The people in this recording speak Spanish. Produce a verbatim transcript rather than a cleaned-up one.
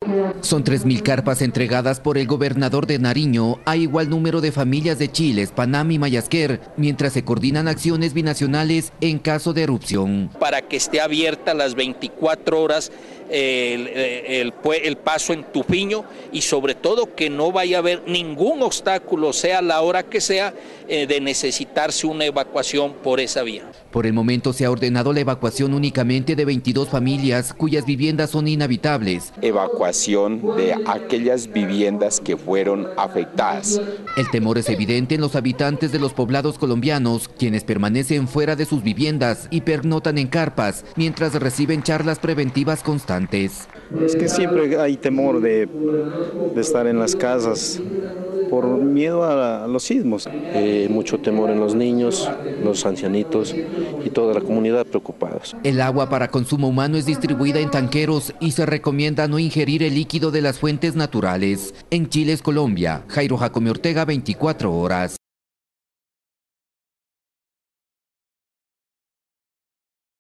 Son tres mil carpas entregadas por el gobernador de Nariño a igual número de familias de Chiles, Panamá y Mayasquer, mientras se coordinan acciones binacionales en caso de erupción. Para que esté abierta las veinticuatro horas el, el, el paso en Tupiño y sobre todo que no vaya a haber ningún obstáculo, sea la hora que sea, eh, de necesitarse una evacuación por esa vía. Por el momento se ha ordenado la evacuación únicamente de veintidós familias cuyas viviendas son inhabitables. Evacuación de aquellas viviendas que fueron afectadas. El temor es evidente en los habitantes de los poblados colombianos, quienes permanecen fuera de sus viviendas y pernotan en carpas, mientras reciben charlas preventivas constantes. Es que siempre hay temor de, de estar en las casas por miedo a, a los sismos. Eh, mucho temor en los niños, los ancianitos y toda la comunidad preocupados. El agua para consumo humano es distribuida en tanqueros y se recomienda no ingerir el líquido de las fuentes naturales. En Chiles, Colombia, Jairo Jacome Ortega, veinticuatro horas.